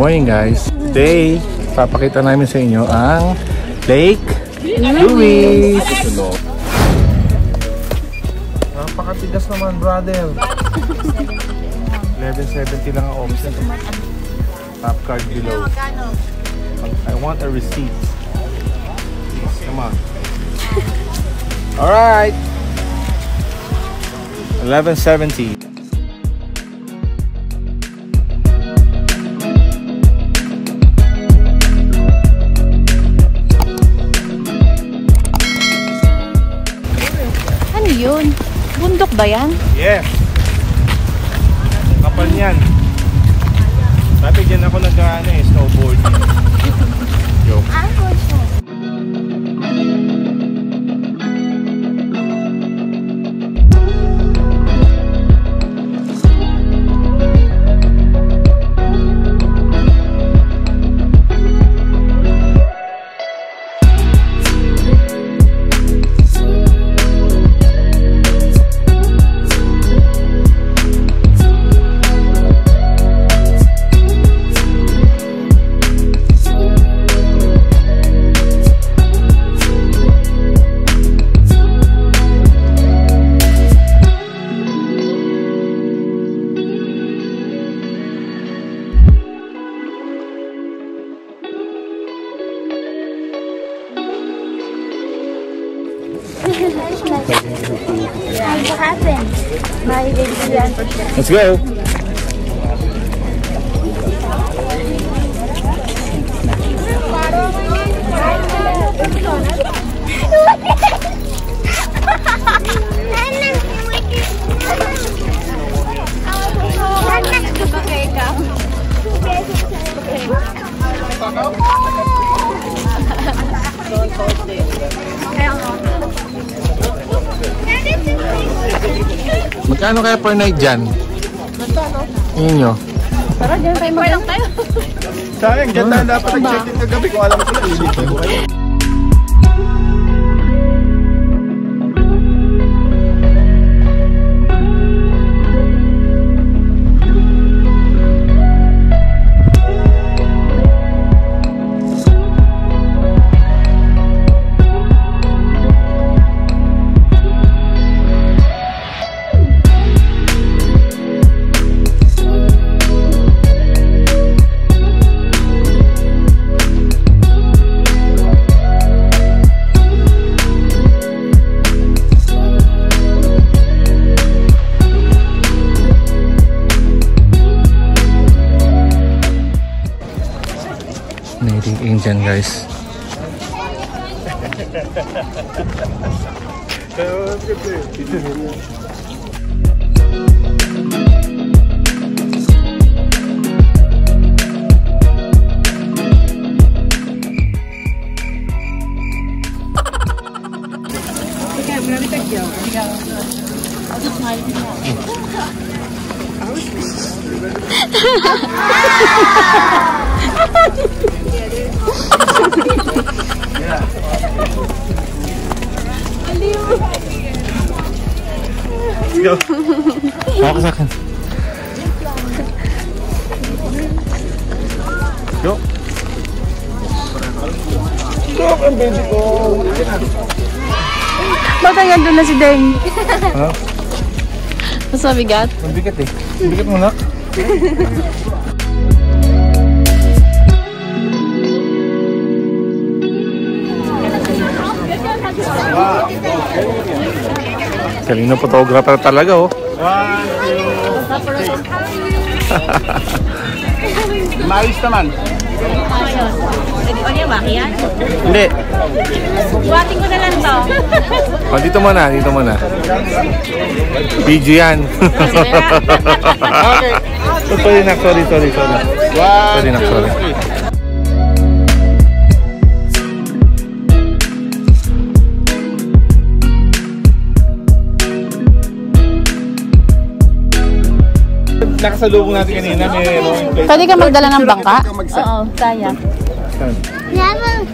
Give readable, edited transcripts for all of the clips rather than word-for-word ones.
morning guys. Today, papakita namin sa inyo ang Lake Louise. Napakatigas naman, brother. 11.70 lang ang option. Top card below. I want a receipt. Please, come on. Alright. 11.70. Yun. Bundok ba yan? Yes. Kapal niyan. Dati dyan ako snowboard. Joke. What happened? My baby. Let's go. Magkano kaya per night dyan? Yun nyo. Pero dyan tayo lang tayo. Sayang, dyan tayo dapat nag-check-in kagabi kung alam mo sila ilit. Nating dyan guys. Let's go. Hawa ka sa akin. Go. Stop ang baby ko. Baka doon na si Deng. Ha? Mas mabigat? Mabigat eh. Mabigat mo na. Galing na photographer talaga oh. 1, 2, 3. Maayos naman. O niya ba? Yan? Hindi. Buhatin ko na lang to. O, dito muna, dito muna. Video yan. Okay. Sorry nak, sorry. Sorry nak, sorry. Nakasalubong natin kanina, may pwede ka magdala ng bangka? Oo, kaya.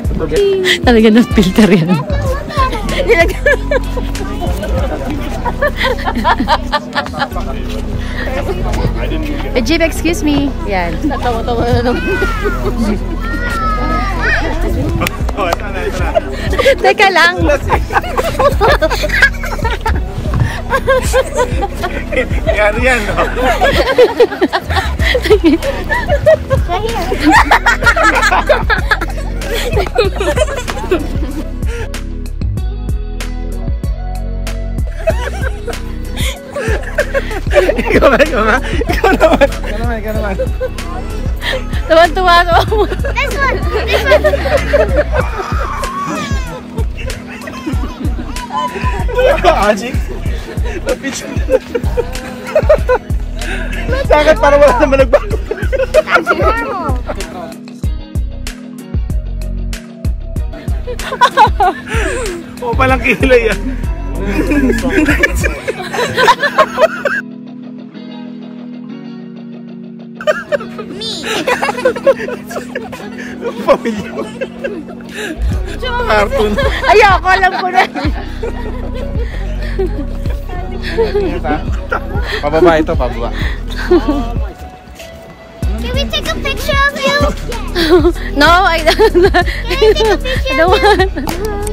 Talaga na filter yan. Jeep, excuse me. Yan. Natawa-tawa na naman. Ito na. Teka lang. Yan, no? Ikaw naman. Tuwan-tuwa ako. This one. Ajik? Napicture na. Nasakit para wala naman nagbago. That's normal. O palang kilay yan. Pamilya mo. Cartoon. Ayoko, alam ko na. Pababa ito, pababa. Can we take a picture of you? No, I don't. Can I take a picture I don't want.